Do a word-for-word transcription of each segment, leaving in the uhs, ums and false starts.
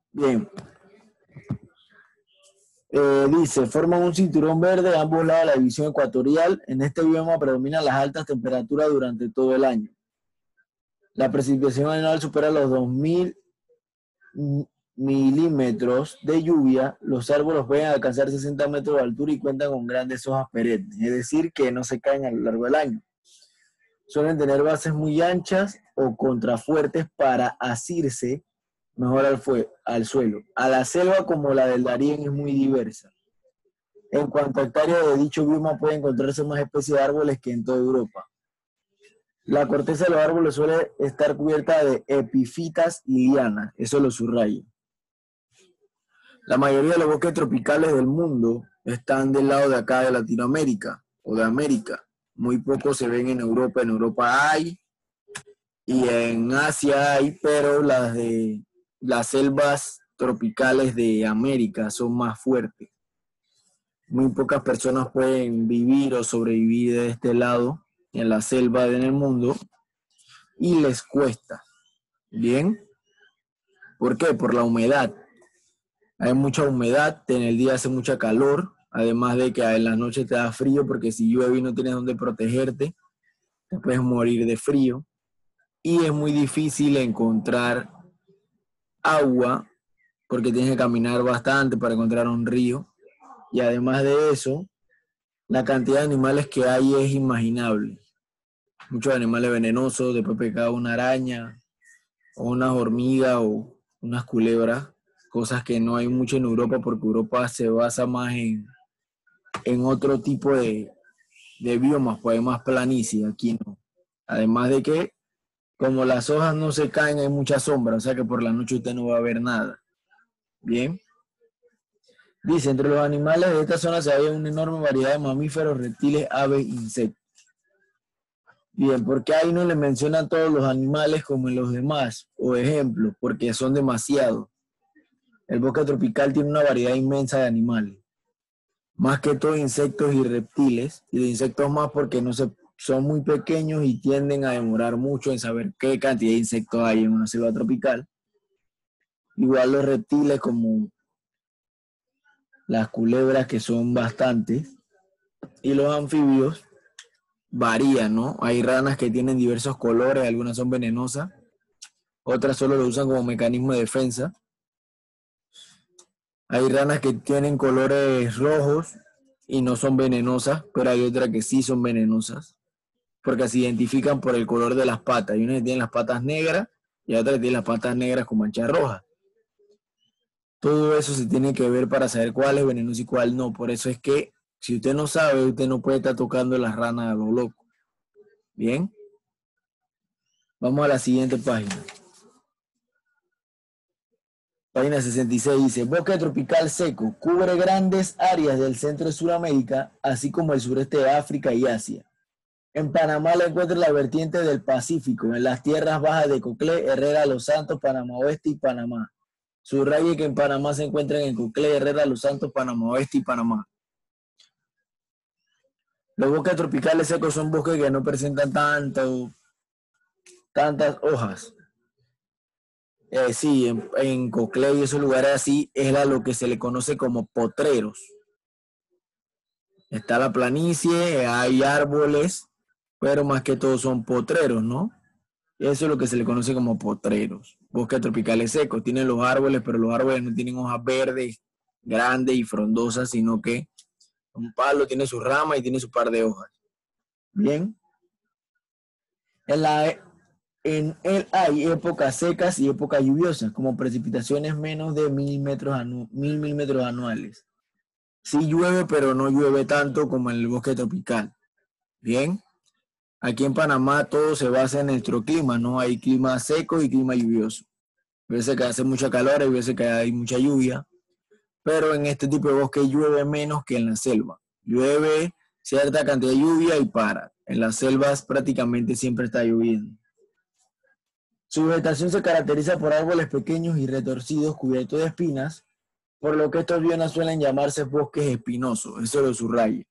Bien. Eh, dice, forman un cinturón verde a ambos lados de la división ecuatorial. En este bioma predominan las altas temperaturas durante todo el año. La precipitación anual supera los dos mil milímetros de lluvia. Los árboles pueden alcanzar sesenta metros de altura y cuentan con grandes hojas perennes, es decir, que no se caen a lo largo del año. Suelen tener bases muy anchas o contrafuertes para asirse mejor al, fue, al suelo. A la selva como la del Darién es muy diversa. En cuanto a hectáreas de dicho bioma puede encontrarse más especies de árboles que en toda Europa. La corteza de los árboles suele estar cubierta de epifitas y lianas, eso lo subrayo. La mayoría de los bosques tropicales del mundo están del lado de acá de Latinoamérica o de América. Muy pocos se ven en Europa. En Europa hay y en Asia hay, pero las de las selvas tropicales de América son más fuertes. Muy pocas personas pueden vivir o sobrevivir de este lado en la selva en el mundo y les cuesta. ¿Bien? ¿Por qué? Por la humedad. Hay mucha humedad, en el día hace mucha calor, además de que en la noche te da frío porque si llueve y no tienes donde protegerte, te puedes morir de frío. Y es muy difícil encontrar agua porque tienes que caminar bastante para encontrar un río. Y además de eso, la cantidad de animales que hay es inimaginable. Muchos animales venenosos, después pecado una araña, o unas hormigas, o unas culebras, cosas que no hay mucho en Europa porque Europa se basa más en, en otro tipo de, de biomas, pues hay más planicie, aquí no. Además de que, como las hojas no se caen, hay mucha sombra, o sea que por la noche usted no va a ver nada. Bien. Dice, entre los animales de esta zona se halla una enorme variedad de mamíferos, reptiles, aves, insectos. Bien, ¿por qué ahí no le mencionan todos los animales como en los demás? O ejemplo, porque son demasiados. El bosque tropical tiene una variedad inmensa de animales. Más que todo insectos y reptiles. Y de insectos más porque no se, son muy pequeños y tienden a demorar mucho en saber qué cantidad de insectos hay en una selva tropical. Igual los reptiles como las culebras, que son bastantes, y los anfibios varían, ¿no? Hay ranas que tienen diversos colores, algunas son venenosas, otras solo lo usan como mecanismo de defensa. Hay ranas que tienen colores rojos y no son venenosas, pero hay otras que sí son venenosas, porque se identifican por el color de las patas. Hay unas que tienen las patas negras y otras que tienen las patas negras con manchas rojas. Todo eso se tiene que ver para saber cuál es venenoso y cuál no. Por eso es que si usted no sabe, usted no puede estar tocando las ranas a lo loco. Bien. Vamos a la siguiente página. Página sesenta y seis dice, bosque tropical seco, cubre grandes áreas del centro de Sudamérica, así como el sureste de África y Asia. En Panamá la encuentra en la vertiente del Pacífico, en las tierras bajas de Coclé, Herrera, Los Santos, Panamá Oeste y Panamá. Subraye que en Panamá se encuentran en Coclé, Herrera, Los Santos, Panamá Oeste y Panamá. Los bosques tropicales secos son bosques que no presentan tanto, tantas hojas. Eh, sí, en, en Coclé y esos lugares así es a lo que se le conoce como potreros. Está la planicie, hay árboles, pero más que todo son potreros, ¿no? Eso es lo que se le conoce como potreros. Bosques tropicales secos, tienen los árboles, pero los árboles no tienen hojas verdes, grandes y frondosas, sino que un palo tiene su rama y tiene su par de hojas. Bien. En, la, en él hay épocas secas y épocas lluviosas, como precipitaciones menos de mil, metros anu, mil milímetros anuales. Sí llueve, pero no llueve tanto como en el bosque tropical. Bien. Aquí en Panamá todo se basa en nuestro clima, ¿no? Hay clima seco y clima lluvioso. Hay veces que hace mucha calor, hay veces que hay mucha lluvia, pero en este tipo de bosque llueve menos que en la selva. Llueve cierta cantidad de lluvia y para. En las selvas prácticamente siempre está lloviendo. Su vegetación se caracteriza por árboles pequeños y retorcidos cubiertos de espinas, por lo que estos biomas suelen llamarse bosques espinosos. Eso lo subrayo.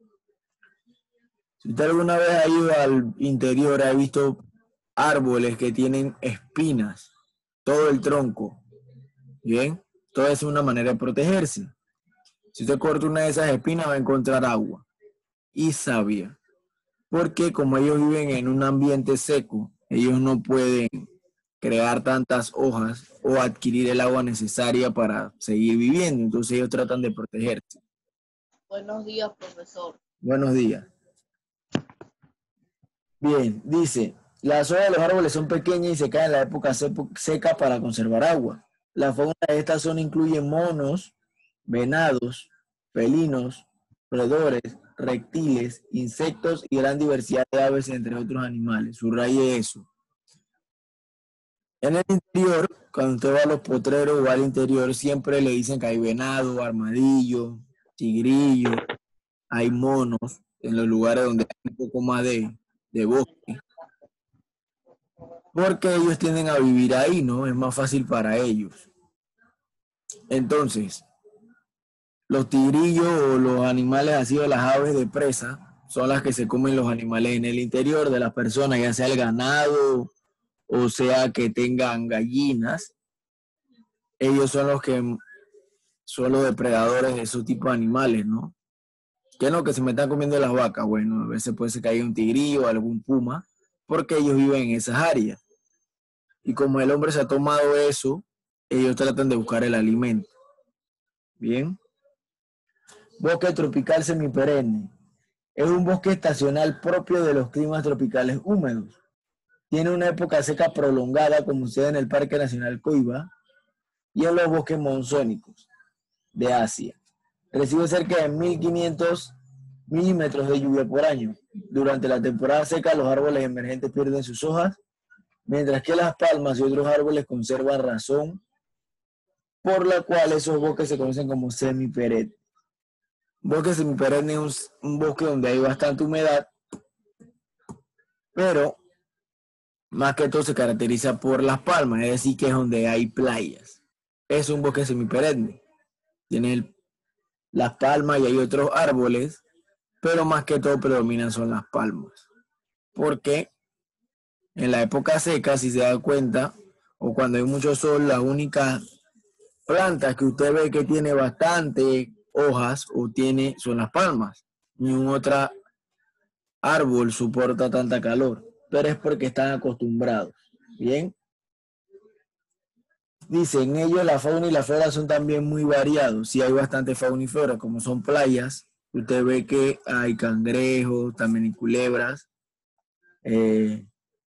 Si usted alguna vez ha ido al interior, ha visto árboles que tienen espinas, todo el tronco. Bien, todo es una manera de protegerse. Si usted corta una de esas espinas, va a encontrar agua y savia. Porque como ellos viven en un ambiente seco, ellos no pueden crear tantas hojas o adquirir el agua necesaria para seguir viviendo. Entonces ellos tratan de protegerse. Buenos días, profesor. Buenos días. Bien, dice, las hojas de los árboles son pequeñas y se caen en la época seca para conservar agua. La fauna de esta zona incluye monos, venados, felinos, roedores, reptiles, insectos y gran diversidad de aves, entre otros animales. Subraye eso. En el interior, cuando usted va a los potreros o al interior, siempre le dicen que hay venado, armadillo, tigrillo, hay monos en los lugares donde hay un poco más de, de bosque. Porque ellos tienden a vivir ahí, ¿no? Es más fácil para ellos. Entonces, los tigrillos o los animales así o las aves de presa son las que se comen los animales en el interior de las personas, ya sea el ganado o sea que tengan gallinas. Ellos son los que son los depredadores de esos tipos de animales, ¿no? ¿Qué es lo que se me están comiendo las vacas? Bueno, a veces puede ser que haya un tigrillo o algún puma, porque ellos viven en esas áreas. Y como el hombre se ha tomado eso, ellos tratan de buscar el alimento. Bien. Bosque tropical semiperenne. Es un bosque estacional propio de los climas tropicales húmedos. Tiene una época seca prolongada, como sucede en el Parque Nacional Coiba y en los bosques monzónicos de Asia. Recibe cerca de mil quinientos milímetros de lluvia por año. Durante la temporada seca, los árboles emergentes pierden sus hojas, mientras que las palmas y otros árboles conservan razón, por la cual esos bosques se conocen como semiperennes. Bosque semiperenne es un, un bosque donde hay bastante humedad, pero más que todo se caracteriza por las palmas, es decir, que es donde hay playas. Es un bosque semiperenne. Tiene el, las palmas y hay otros árboles, pero más que todo predominan son las palmas. Porque en la época seca, si se da cuenta, o cuando hay mucho sol, las únicas plantas que usted ve que tiene bastante hojas o tiene son las palmas. Ningún otro árbol soporta tanta calor, pero es porque están acostumbrados. Bien. Dice, en ellos la fauna y la flora son también muy variados. Sí hay bastante fauna y flora, como son playas. Usted ve que hay cangrejos, también hay culebras. Eh,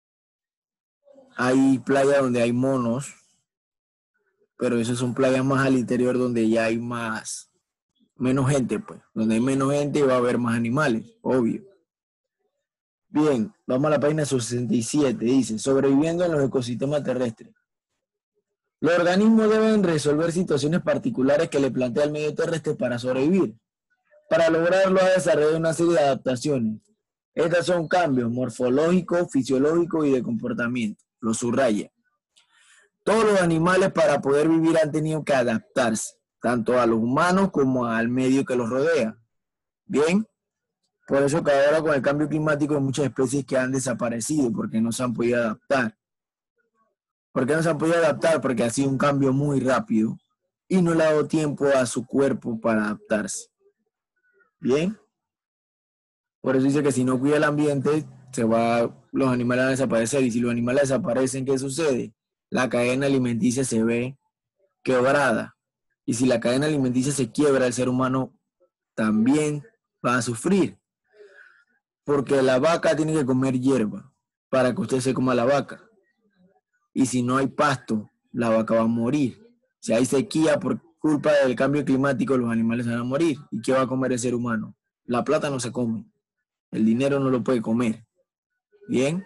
hay playas donde hay monos, pero esas son playas más al interior donde ya hay más, menos gente, pues. Donde hay menos gente va a haber más animales, obvio. Bien, vamos a la página sesenta y siete. Dice, sobreviviendo en los ecosistemas terrestres. Los organismos deben resolver situaciones particulares que le plantea el medio terrestre para sobrevivir. Para lograrlo ha desarrollado una serie de adaptaciones. Estas son cambios morfológicos, fisiológicos y de comportamiento. Lo subraya. Todos los animales para poder vivir han tenido que adaptarse, tanto a los humanos como al medio que los rodea. Bien, por eso que ahora con el cambio climático hay muchas especies que han desaparecido porque no se han podido adaptar. ¿Por qué no se han podido adaptar? Porque ha sido un cambio muy rápido y no le ha dado tiempo a su cuerpo para adaptarse. Bien. Por eso dice que si no cuida el ambiente, se va, los animales van a desaparecer. Y si los animales desaparecen, ¿qué sucede? La cadena alimenticia se ve quebrada. Y si la cadena alimenticia se quiebra, el ser humano también va a sufrir. Porque la vaca tiene que comer hierba para que usted se coma la vaca. Y si no hay pasto, la vaca va a morir. Si hay sequía por culpa del cambio climático, los animales van a morir. ¿Y qué va a comer el ser humano? La plata no se come. El dinero no lo puede comer. ¿Bien?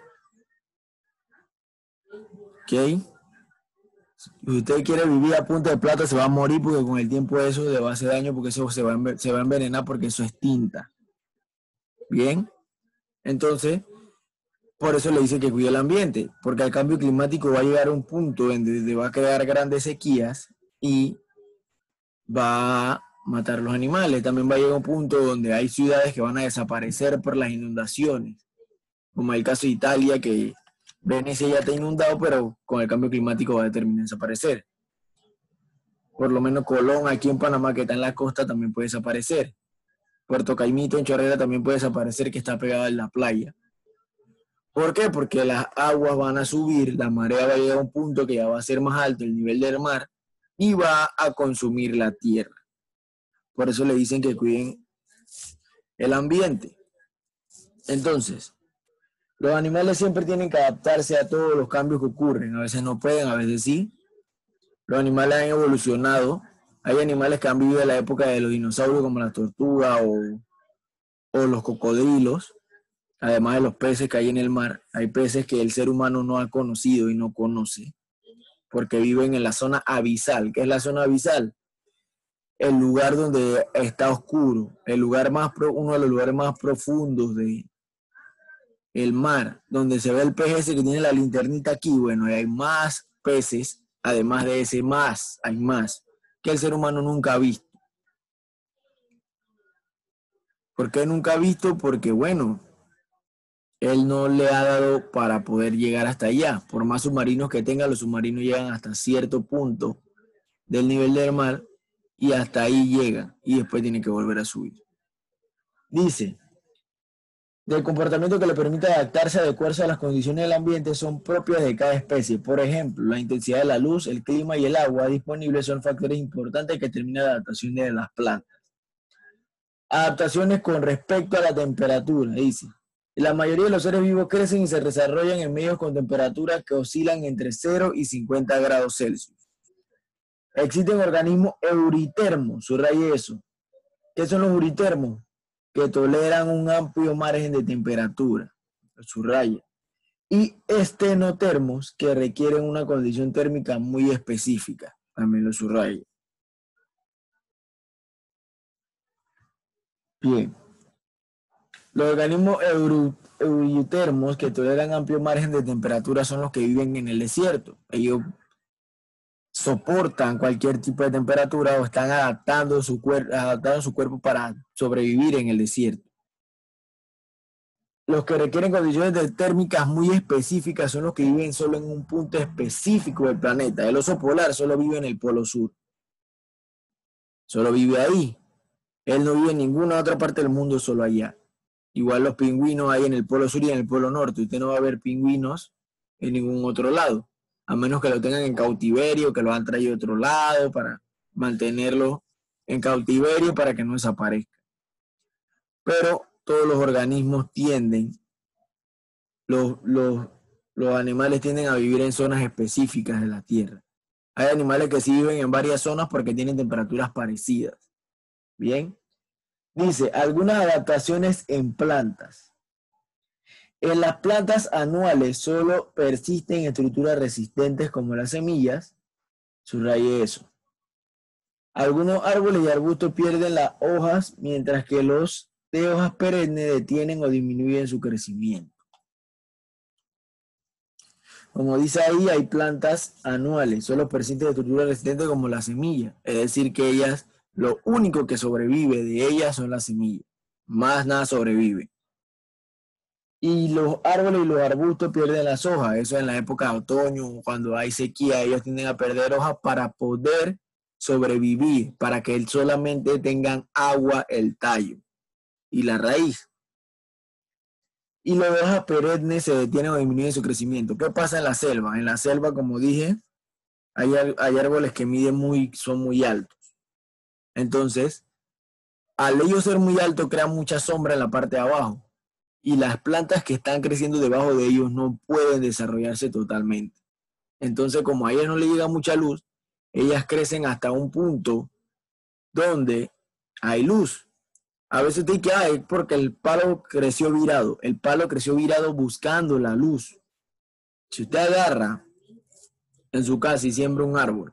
¿Ok? Si usted quiere vivir a punta de plata, se va a morir porque con el tiempo eso le va a hacer daño porque eso se va a, se va a envenenar porque eso es tinta. ¿Bien? Entonces, por eso le dice que cuide el ambiente, porque el cambio climático va a llegar a un punto donde va a crear grandes sequías y va a matar los animales. También va a llegar a un punto donde hay ciudades que van a desaparecer por las inundaciones, como el caso de Italia, que Venecia ya está inundado, pero con el cambio climático va a terminar de desaparecer. Por lo menos Colón, aquí en Panamá, que está en la costa, también puede desaparecer. Puerto Caimito, en Chorrera, también puede desaparecer, que está pegada en la playa. ¿Por qué? Porque las aguas van a subir, la marea va a llegar a un punto que ya va a ser más alto el nivel del mar y va a consumir la tierra. Por eso le dicen que cuiden el ambiente. Entonces, los animales siempre tienen que adaptarse a todos los cambios que ocurren. A veces no pueden, a veces sí. Los animales han evolucionado. Hay animales que han vivido en la época de los dinosaurios, como la tortuga o, o los cocodrilos. Además de los peces que hay en el mar, hay peces que el ser humano no ha conocido y no conoce, porque viven en la zona abisal. ¿Qué es la zona abisal? El lugar donde está oscuro, el lugar más pro, uno de los lugares más profundos de el mar, donde se ve el pez ese que tiene la linternita aquí. Bueno, hay más peces, además de ese más, hay más, que el ser humano nunca ha visto. ¿Por qué nunca ha visto? Porque, bueno, él no le ha dado para poder llegar hasta allá. Por más submarinos que tenga, los submarinos llegan hasta cierto punto del nivel del mar y hasta ahí llegan y después tienen que volver a subir. Dice, del comportamiento que le permite adaptarse adecuarse a las condiciones del ambiente son propias de cada especie. Por ejemplo, la intensidad de la luz, el clima y el agua disponibles son factores importantes que determinan la adaptación de las plantas. Adaptaciones con respecto a la temperatura, dice. La mayoría de los seres vivos crecen y se desarrollan en medios con temperaturas que oscilan entre cero y cincuenta grados Celsius. Existen organismos euritermos, subraye eso. ¿Qué son los euritermos? Que toleran un amplio margen de temperatura, subraya. Y estenotermos, que requieren una condición térmica muy específica, también lo subraya. Bien. Los organismos eutermos que toleran amplio margen de temperatura son los que viven en el desierto. Ellos soportan cualquier tipo de temperatura o están adaptando su, cuer- adaptando su cuerpo para sobrevivir en el desierto. Los que requieren condiciones térmicas muy específicas son los que viven solo en un punto específico del planeta. El oso polar solo vive en el polo sur. Solo vive ahí. Él no vive en ninguna otra parte del mundo, solo allá. Igual los pingüinos hay en el polo sur y en el polo norte. Usted no va a ver pingüinos en ningún otro lado, a menos que lo tengan en cautiverio, que lo han traído de otro lado para mantenerlo en cautiverio para que no desaparezca. Pero todos los organismos tienden, los, los, los animales tienden a vivir en zonas específicas de la Tierra. Hay animales que sí viven en varias zonas porque tienen temperaturas parecidas. Bien. Dice, algunas adaptaciones en plantas. En las plantas anuales solo persisten estructuras resistentes como las semillas. Subraye eso. Algunos árboles y arbustos pierden las hojas, mientras que los de hojas perennes detienen o disminuyen su crecimiento. Como dice ahí, hay plantas anuales, solo persisten estructuras resistentes como la semilla. Es decir, que ellas, lo único que sobrevive de ellas son las semillas. Más nada sobrevive. Y los árboles y los arbustos pierden las hojas. Eso en la época de otoño, cuando hay sequía, ellos tienden a perder hojas para poder sobrevivir, para que solamente tengan agua el tallo y la raíz. Y las hojas perennes se detienen o disminuyen su crecimiento. ¿Qué pasa en la selva? En la selva, como dije, hay, hay árboles que miden muy, son muy altos. Entonces, al ellos ser muy altos, crean mucha sombra en la parte de abajo. Y las plantas que están creciendo debajo de ellos no pueden desarrollarse totalmente. Entonces, como a ellas no le llega mucha luz, ellas crecen hasta un punto donde hay luz. A veces te dice que hay porque el palo creció virado. El palo creció virado buscando la luz. Si usted agarra en su casa y siembra un árbol,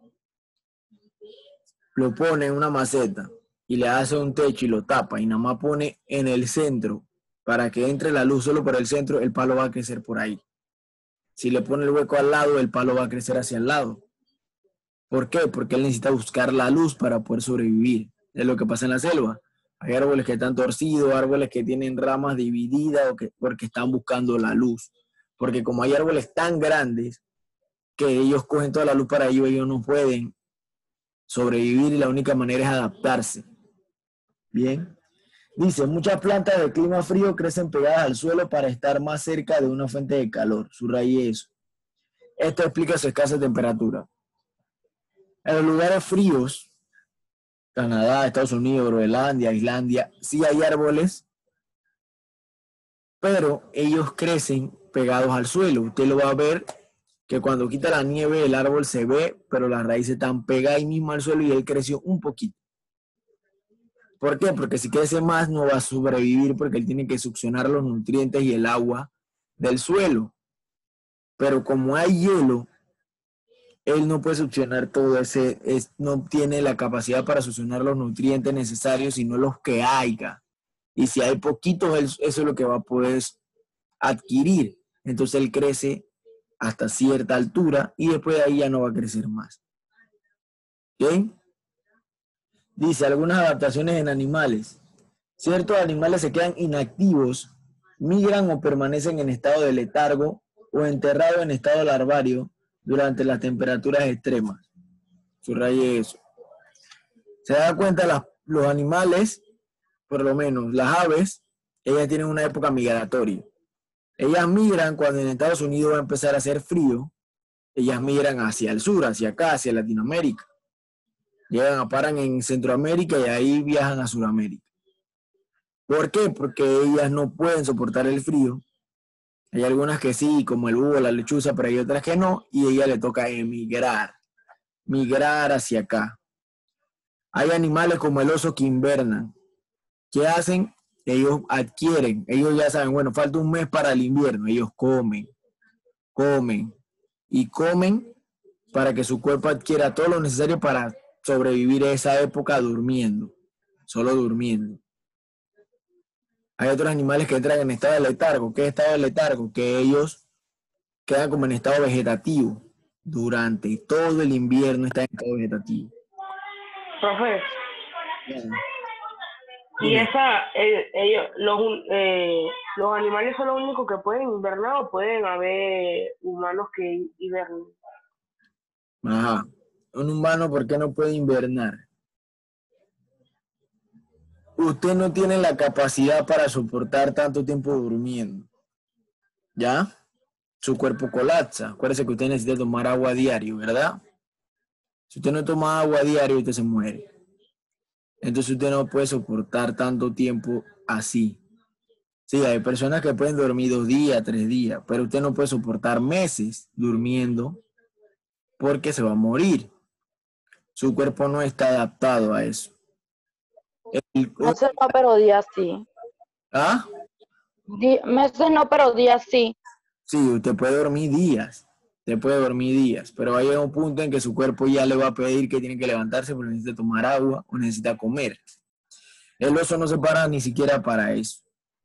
lo pone en una maceta y le hace un techo y lo tapa y nada más pone en el centro para que entre la luz solo por el centro, el palo va a crecer por ahí. Si le pone el hueco al lado, el palo va a crecer hacia el lado. ¿Por qué? Porque él necesita buscar la luz para poder sobrevivir. Es lo que pasa en la selva. Hay árboles que están torcidos, árboles que tienen ramas divididas o que, porque están buscando la luz. Porque como hay árboles tan grandes que ellos cogen toda la luz para ellos, ellos no pueden sobrevivir y la única manera es adaptarse. Bien. Dice, muchas plantas de clima frío crecen pegadas al suelo para estar más cerca de una fuente de calor. Subraye eso. Esto explica su escasa temperatura. En los lugares fríos, Canadá, Estados Unidos, Groenlandia, Islandia, sí hay árboles, pero ellos crecen pegados al suelo. Usted lo va a ver que cuando quita la nieve el árbol se ve, pero las raíces están pegadas ahí mismo al suelo y él creció un poquito. ¿Por qué? Porque si crece más no va a sobrevivir porque él tiene que succionar los nutrientes y el agua del suelo. Pero como hay hielo, él no puede succionar todo ese, es, no tiene la capacidad para succionar los nutrientes necesarios, sino los que haya. Y si hay poquitos, él, eso es lo que va a poder adquirir. Entonces él crece hasta cierta altura y después de ahí ya no va a crecer más. ¿Ok? Dice, algunas adaptaciones en animales. Ciertos animales se quedan inactivos, migran o permanecen en estado de letargo o enterrados en estado larvario durante las temperaturas extremas. Subraye eso. Se da cuenta, las, los animales, por lo menos las aves, ellas tienen una época migratoria. Ellas migran cuando en Estados Unidos va a empezar a hacer frío. Ellas migran hacia el sur, hacia acá, hacia Latinoamérica. Llegan a paran en Centroamérica y ahí viajan a Sudamérica. ¿Por qué? Porque ellas no pueden soportar el frío. Hay algunas que sí, como el búho, la lechuza, pero hay otras que no, y a ella le toca emigrar, migrar hacia acá. Hay animales como el oso que invernan. ¿Qué hacen? Ellos adquieren, ellos ya saben, bueno, falta un mes para el invierno, ellos comen, comen, y comen para que su cuerpo adquiera todo lo necesario para sobrevivir esa época durmiendo, solo durmiendo. Hay otros animales que entran en estado de letargo. ¿Qué es estado de letargo? Que ellos quedan como en estado vegetativo. Durante todo el invierno están en estado vegetativo. Profe, Bien. y esa, eh, ellos, los, eh, los animales son los únicos que pueden invernar o pueden haber humanos que hibernen. Ajá. Un humano, ¿por qué no puede invernar? Usted no tiene la capacidad para soportar tanto tiempo durmiendo. ¿Ya? Su cuerpo colapsa. Acuérdese que usted necesita tomar agua a diario, ¿verdad? Si usted no toma agua a diario, usted se muere. Entonces usted no puede soportar tanto tiempo así. Sí, hay personas que pueden dormir dos días, tres días, pero usted no puede soportar meses durmiendo porque se va a morir. Su cuerpo no está adaptado a eso. El, Meses no, pero días sí. ¿Ah? Di- meses no, pero días sí. Sí, usted puede dormir días. Usted puede dormir días, pero va a llegar un punto en que su cuerpo ya le va a pedir que tiene que levantarse porque necesita tomar agua o necesita comer. El oso no se para ni siquiera para eso.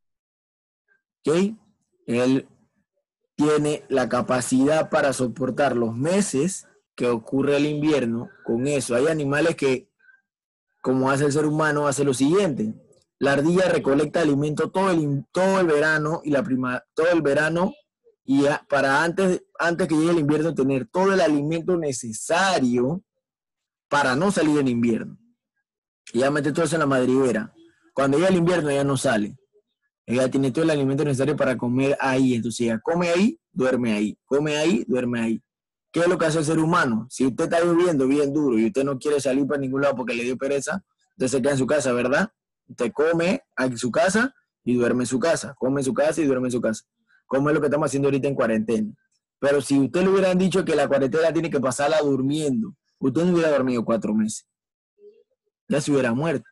¿Ok? Él tiene la capacidad para soportar los meses que ocurre el invierno con eso. Hay animales que, como hace el ser humano, hace lo siguiente. La ardilla recolecta alimento todo el, todo el verano y la prima, todo el verano y ya, para antes, antes que llegue el invierno tener todo el alimento necesario para no salir en invierno. Ella mete todo eso en la madriguera. Cuando llega el invierno ella no sale. Ella tiene todo el alimento necesario para comer ahí. Entonces ella come ahí, duerme ahí. Come ahí, duerme ahí. ¿Qué es lo que hace el ser humano? Si usted está viviendo bien duro y usted no quiere salir para ningún lado porque le dio pereza, usted se queda en su casa, ¿verdad? Usted come en su casa y duerme en su casa. Come en su casa y duerme en su casa. Como es lo que estamos haciendo ahorita en cuarentena. Pero si usted le hubieran dicho que la cuarentena tiene que pasarla durmiendo, usted no hubiera dormido cuatro meses. Ya se hubiera muerto.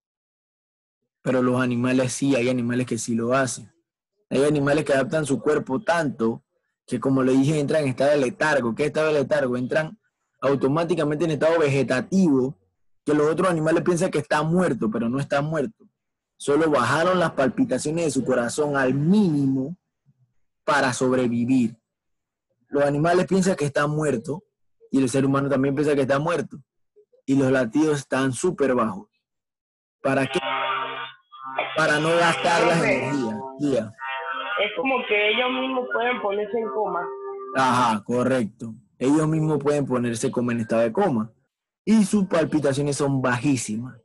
Pero los animales sí, hay animales que sí lo hacen. Hay animales que adaptan su cuerpo tanto que, como le dije, entran en estado de letargo. ¿Qué es estado de letargo? Entran automáticamente en estado vegetativo, que los otros animales piensan que está muerto, pero no está muerto. Solo bajaron las palpitaciones de su corazón al mínimo para sobrevivir. Los animales piensan que está muerto y el ser humano también piensa que está muerto. Y los latidos están súper bajos. ¿Para qué? Para no gastar las energías. Yeah. Es como que ellos mismos pueden ponerse en coma. Ajá, correcto. Ellos mismos pueden ponerse como en estado de coma. y sus palpitaciones son bajísimas.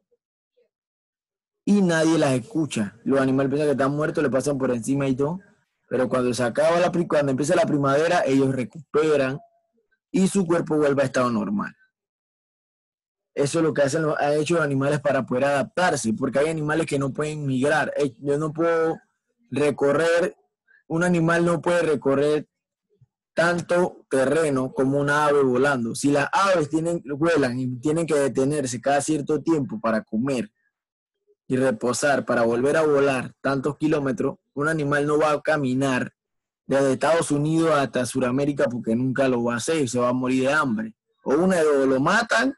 Y nadie las escucha. Los animales piensan que están muertos, le pasan por encima y todo. Pero cuando se acaba la, cuando empieza la primavera, ellos recuperan y su cuerpo vuelve a estado normal. Eso es lo que hacen, han hecho los animales para poder adaptarse, porque hay animales que no pueden migrar. Yo no puedo recorrer, un animal no puede recorrer tanto terreno como una ave volando. Si las aves tienen, vuelan y tienen que detenerse cada cierto tiempo para comer y reposar, para volver a volar tantos kilómetros, un animal no va a caminar desde Estados Unidos hasta Sudamérica porque nunca lo va a hacer, se va a morir de hambre. O una de dos, lo matan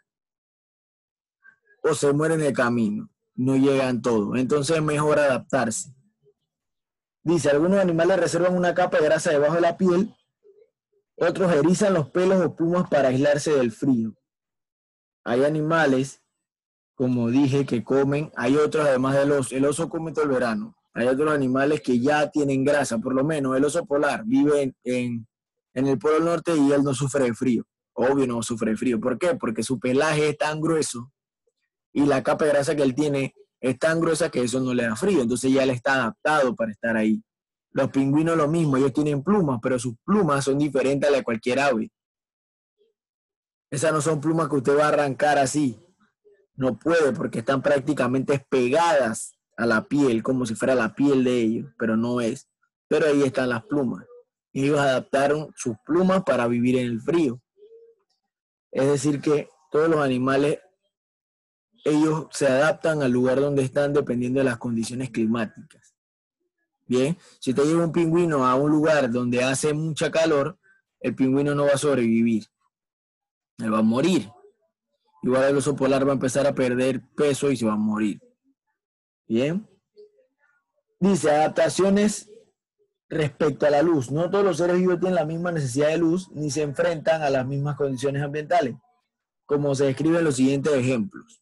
o se mueren en el camino, no llegan todos. Entonces es mejor adaptarse. Dice, algunos animales reservan una capa de grasa debajo de la piel, otros erizan los pelos o plumas para aislarse del frío. Hay animales, como dije, que comen, hay otros además del oso, el oso come todo el verano. Hay otros animales que ya tienen grasa, por lo menos el oso polar vive en, en, en el Polo Norte y él no sufre de frío. Obvio no sufre de frío. ¿Por qué? Porque su pelaje es tan grueso y la capa de grasa que él tiene es tan gruesa que eso no le da frío. Entonces ya él está adaptado para estar ahí. Los pingüinos lo mismo, ellos tienen plumas, pero sus plumas son diferentes a las de cualquier ave. Esas no son plumas que usted va a arrancar así. No puede porque están prácticamente pegadas a la piel, como si fuera la piel de ellos, pero no es. Pero ahí están las plumas. Ellos adaptaron sus plumas para vivir en el frío. Es decir que todos los animales, ellos se adaptan al lugar donde están dependiendo de las condiciones climáticas. Bien, si te lleva un pingüino a un lugar donde hace mucha calor, el pingüino no va a sobrevivir. Él va a morir. Igual el oso polar va a empezar a perder peso y se va a morir. Bien. Dice, adaptaciones respecto a la luz. No todos los seres vivos tienen la misma necesidad de luz ni se enfrentan a las mismas condiciones ambientales, como se describe en los siguientes ejemplos.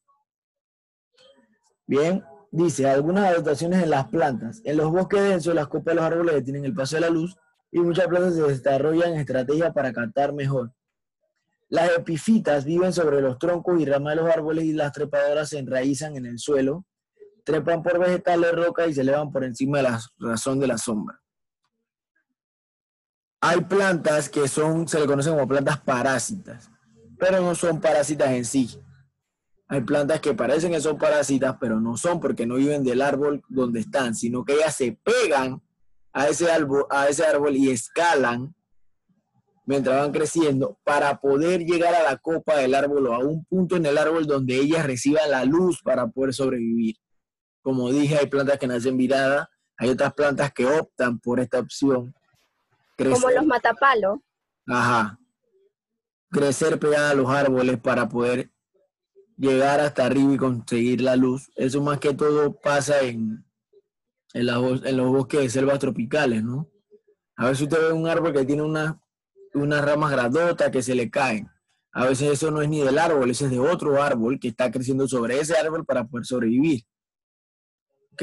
Bien. Dice, algunas adaptaciones en las plantas. En los bosques densos, las copas de los árboles detienen el paso de la luz y muchas plantas se desarrollan estrategias para captar mejor. Las epifitas viven sobre los troncos y ramas de los árboles y las trepadoras se enraizan en el suelo, trepan por vegetales, rocas y se elevan por encima de la razón de la sombra. Hay plantas que son, se le conocen como plantas parásitas, pero no son parásitas en sí. Hay plantas que parecen que son parásitas, pero no son porque no viven del árbol donde están, sino que ellas se pegan a ese árbol, a ese árbol y escalan mientras van creciendo para poder llegar a la copa del árbol o a un punto en el árbol donde ellas reciban la luz para poder sobrevivir. Como dije, hay plantas que nacen viradas, hay otras plantas que optan por esta opción. Crecer. Como los matapalos. Ajá. Crecer pegada a los árboles para poder llegar hasta arriba y conseguir la luz. Eso más que todo pasa en, en, la, en los bosques de selvas tropicales, ¿no? A veces usted ve un árbol que tiene una, unas ramas grandotas que se le caen. A veces eso no es ni del árbol, eso es de otro árbol que está creciendo sobre ese árbol para poder sobrevivir. ¿Ok?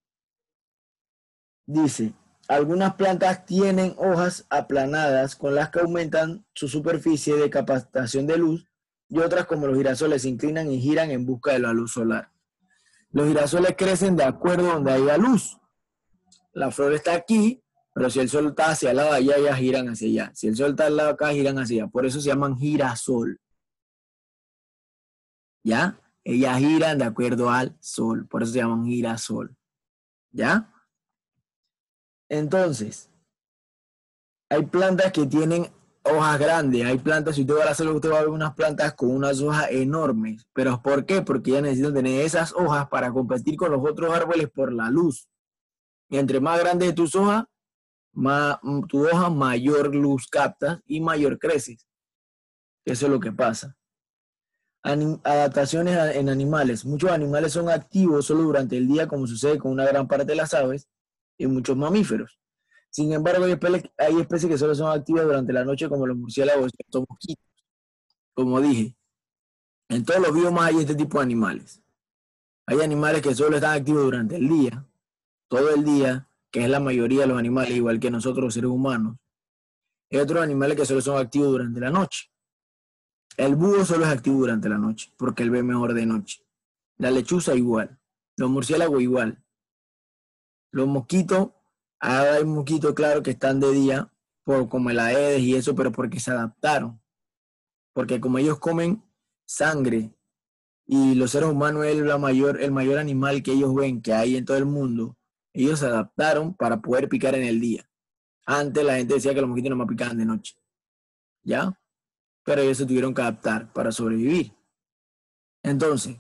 Dice, algunas plantas tienen hojas aplanadas con las que aumentan su superficie de captación de luz y otras como los girasoles se inclinan y giran en busca de la luz solar. Los girasoles crecen de acuerdo donde haya luz. La flor está aquí, pero si el sol está hacia el lado de allá, ellas giran hacia allá. Si el sol está al lado de acá, giran hacia allá. Por eso se llaman girasol. ¿Ya? Ellas giran de acuerdo al sol. Por eso se llaman girasol. ¿Ya? Entonces, hay plantas que tienen hojas grandes, hay plantas, si usted va a hacerlo, usted va a ver unas plantas con unas hojas enormes. ¿Pero por qué? Porque ellas necesitan tener esas hojas para competir con los otros árboles por la luz. Y entre más grande es tus hojas, más, tu hoja mayor luz captas y mayor creces. Eso es lo que pasa. Anim, adaptaciones en animales. Muchos animales son activos solo durante el día, como sucede con una gran parte de las aves y muchos mamíferos. Sin embargo, hay especies, hay especies que solo son activas durante la noche, como los murciélagos y estos mosquitos. Como dije, en todos los biomas hay este tipo de animales. Hay animales que solo están activos durante el día, todo el día, que es la mayoría de los animales, igual que nosotros los seres humanos. Hay otros animales que solo son activos durante la noche. El búho solo es activo durante la noche, porque él ve mejor de noche. La lechuza igual. Los murciélagos igual. Los mosquitos, hay mosquitos, claro, que están de día, por, como el Aedes y eso, pero porque se adaptaron. Porque como ellos comen sangre, y los seres humanos es la mayor, el mayor animal que ellos ven que hay en todo el mundo, ellos se adaptaron para poder picar en el día. Antes la gente decía que los mosquitos no más picaban de noche. ¿Ya? Pero ellos se tuvieron que adaptar para sobrevivir. Entonces,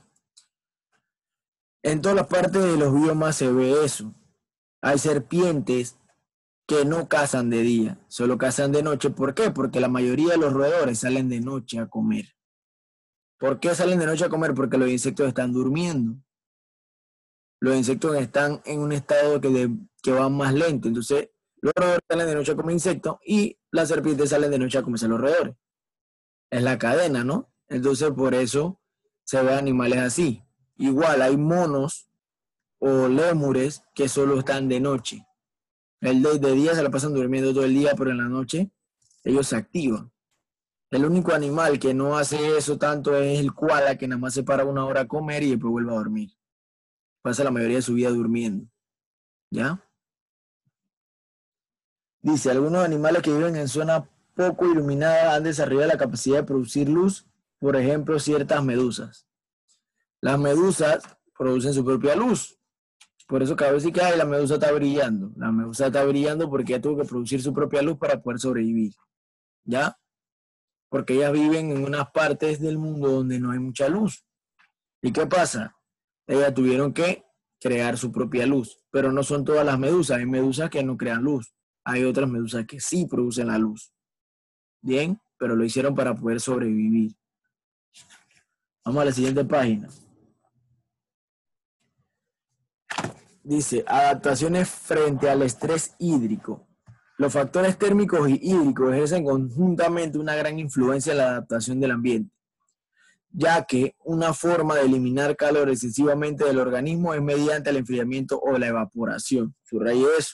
en todas las partes de los biomas se ve eso. Hay serpientes que no cazan de día, solo cazan de noche. ¿Por qué? Porque la mayoría de los roedores salen de noche a comer. ¿Por qué salen de noche a comer? Porque los insectos están durmiendo. Los insectos están en un estado que, de, que van más lento. Entonces, los roedores salen de noche a comer insectos y las serpientes salen de noche a comerse los roedores. Es la cadena, ¿no? Entonces, por eso se ven animales así. Igual, hay monos o lémures que solo están de noche. El de, de día se la pasan durmiendo todo el día, pero en la noche ellos se activan. El único animal que no hace eso tanto es el koala, que nada más se para una hora a comer y después vuelve a dormir. Pasa la mayoría de su vida durmiendo. ¿Ya? Dice, algunos animales que viven en zonas poco iluminadas han desarrollado la capacidad de producir luz, por ejemplo, ciertas medusas. Las medusas producen su propia luz. Por eso cada vez que hay, la medusa está brillando. La medusa está brillando porque ella tuvo que producir su propia luz para poder sobrevivir. ¿Ya? Porque ellas viven en unas partes del mundo donde no hay mucha luz. ¿Y qué pasa? Ellas tuvieron que crear su propia luz. Pero no son todas las medusas. Hay medusas que no crean luz. Hay otras medusas que sí producen la luz. Bien, pero lo hicieron para poder sobrevivir. Vamos a la siguiente página. Dice, adaptaciones frente al estrés hídrico. Los factores térmicos y hídricos ejercen conjuntamente una gran influencia en la adaptación del ambiente, ya que una forma de eliminar calor excesivamente del organismo es mediante el enfriamiento o la evaporación. Subraye eso.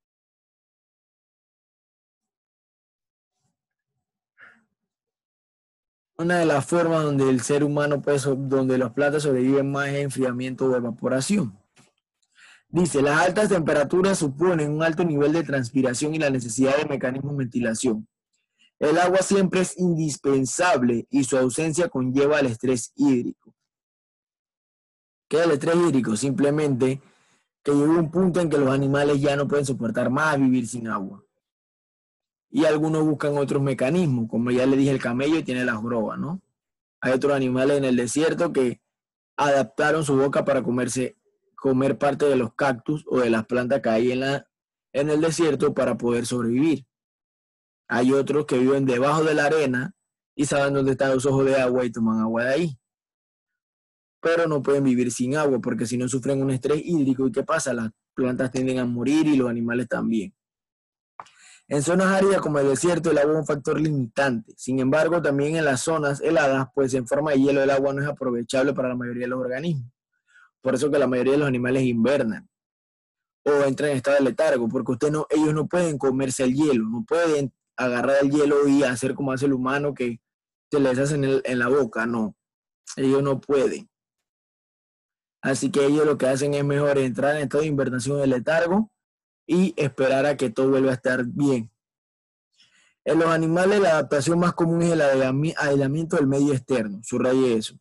Una de las formas donde el ser humano, pues, donde las plantas sobreviven más es enfriamiento o evaporación. Dice, las altas temperaturas suponen un alto nivel de transpiración y la necesidad de mecanismos de ventilación. El agua siempre es indispensable y su ausencia conlleva el estrés hídrico. ¿Qué es el estrés hídrico? Simplemente que llega un punto en que los animales ya no pueden soportar más vivir sin agua. Y algunos buscan otros mecanismos, como ya le dije, el camello tiene la joroba, ¿no? Hay otros animales en el desierto que adaptaron su boca para comerse comer parte de los cactus o de las plantas que hay en, la, en el desierto para poder sobrevivir. Hay otros que viven debajo de la arena y saben dónde están los ojos de agua y toman agua de ahí. Pero no pueden vivir sin agua porque si no sufren un estrés hídrico. ¿Y qué pasa? Las plantas tienden a morir y los animales también. En zonas áridas como el desierto el agua es un factor limitante. Sin embargo, también en las zonas heladas, pues en forma de hielo el agua no es aprovechable para la mayoría de los organismos. Por eso que la mayoría de los animales invernan o entran en estado de letargo, porque usted no, ellos no pueden comerse el hielo, no pueden agarrar el hielo y hacer como hace el humano que se les hace en, el, en la boca, no. Ellos no pueden. Así que ellos lo que hacen es mejor entrar en estado de invernación de letargo y esperar a que todo vuelva a estar bien. En los animales la adaptación más común es el aislamiento del medio externo, subraye eso.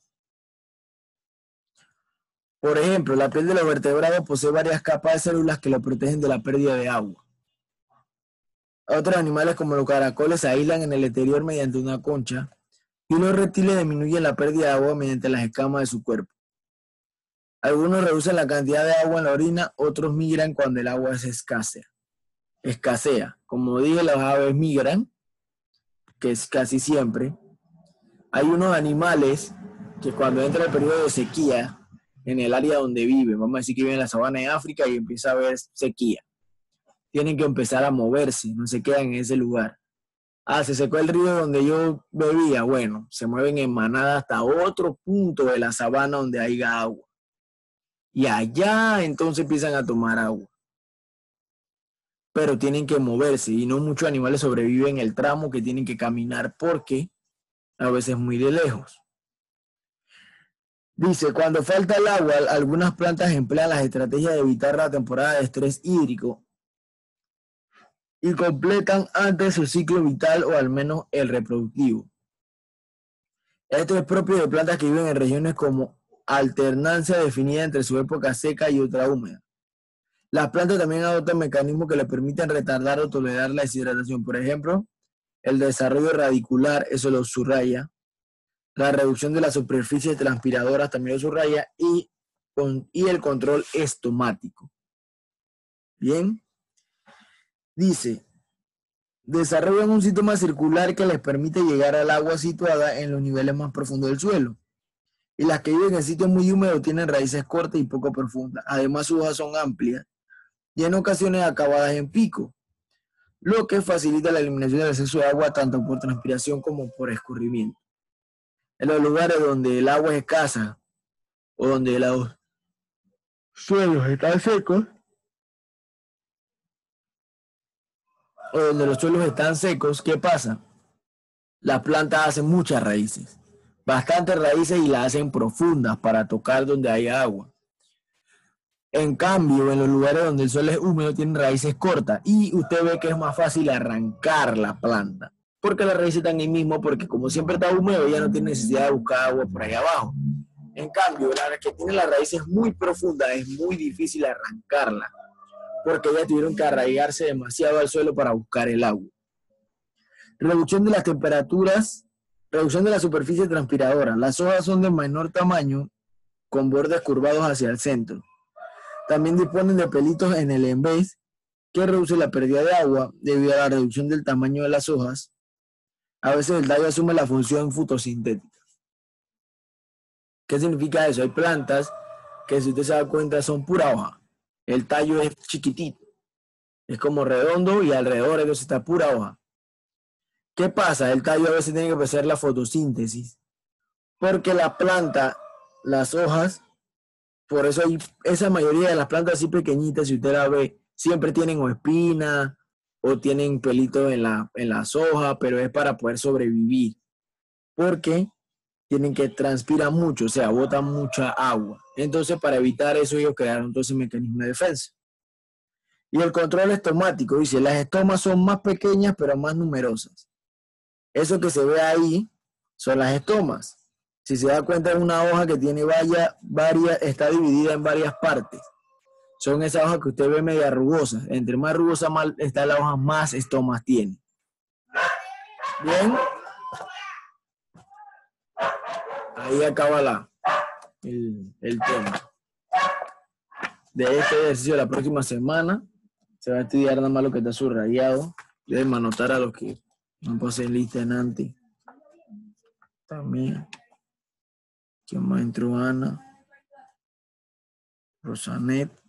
Por ejemplo, la piel de los vertebrados posee varias capas de células que lo protegen de la pérdida de agua. Otros animales como los caracoles se aíslan en el exterior mediante una concha y los reptiles disminuyen la pérdida de agua mediante las escamas de su cuerpo. Algunos reducen la cantidad de agua en la orina, otros migran cuando el agua es escasea. Escasea. Como dije, las aves migran, que es casi siempre. Hay unos animales que cuando entra el periodo de sequía, en el área donde viven, vamos a decir que viven en la sabana de África y empieza a haber sequía, tienen que empezar a moverse, no se quedan en ese lugar. Ah, se secó el río donde yo bebía, bueno, se mueven en manada hasta otro punto de la sabana donde haya agua. Y allá entonces empiezan a tomar agua. Pero tienen que moverse y no muchos animales sobreviven el tramo que tienen que caminar porque a veces muy de lejos. Dice, cuando falta el agua, algunas plantas emplean las estrategias de evitar la temporada de estrés hídrico y completan antes su ciclo vital o al menos el reproductivo. Esto es propio de plantas que viven en regiones como alternancia definida entre su época seca y otra húmeda. Las plantas también adoptan mecanismos que les permiten retardar o tolerar la deshidratación. Por ejemplo, el desarrollo radicular, eso lo subraya. La reducción de la superficie transpiradora también lo subraya. Y, con, y el control estomático. Bien. Dice, desarrollan un sistema circular que les permite llegar al agua situada en los niveles más profundos del suelo. Y las que viven en sitios muy húmedos tienen raíces cortas y poco profundas. Además, sus hojas son amplias y en ocasiones acabadas en pico, lo que facilita la eliminación del exceso de agua tanto por transpiración como por escurrimiento. En los lugares donde el agua es escasa o donde los suelos están secos, o donde los suelos están secos, ¿qué pasa? Las plantas hacen muchas raíces, bastantes raíces y las hacen profundas para tocar donde hay agua. En cambio, en los lugares donde el suelo es húmedo tienen raíces cortas y usted ve que es más fácil arrancar la planta, porque las raíces están ahí mismo, porque como siempre está húmedo ya no tiene necesidad de buscar agua por ahí abajo. En cambio, la que tiene las raíces muy profundas es muy difícil arrancarla, porque ya tuvieron que arraigarse demasiado al suelo para buscar el agua. Reducción de las temperaturas, reducción de la superficie transpiradora. Las hojas son de menor tamaño, con bordes curvados hacia el centro. También disponen de pelitos en el embés, que reduce la pérdida de agua debido a la reducción del tamaño de las hojas. A veces el tallo asume la función fotosintética. ¿Qué significa eso? Hay plantas que, si usted se da cuenta, son pura hoja. El tallo es chiquitito, es como redondo y alrededor entonces está pura hoja. ¿Qué pasa? El tallo a veces tiene que hacer la fotosíntesis, porque la planta, las hojas, por eso hay esa mayoría de las plantas así pequeñitas, si usted la ve, siempre tienen o espinas o tienen pelitos en, la, en las hojas, pero es para poder sobrevivir, porque tienen que transpirar mucho, o sea, botan mucha agua. Entonces, para evitar eso, ellos crearon entonces un mecanismo de defensa. Y el control estomático, dice, las estomas son más pequeñas, pero más numerosas. Eso que se ve ahí son las estomas. Si se da cuenta, es una hoja que tiene varias, varias, está dividida en varias partes. Son esas hojas que usted ve media rugosas. Entre más rugosa está la hoja, más estomas tiene. Bien. Ahí acaba la, el, el tema. De este ejercicio la próxima semana se va a estudiar nada más lo que está subrayado. Deben anotar a los que no pasen lista en antes. También. ¿Quién más entró? Ana. Rosanet.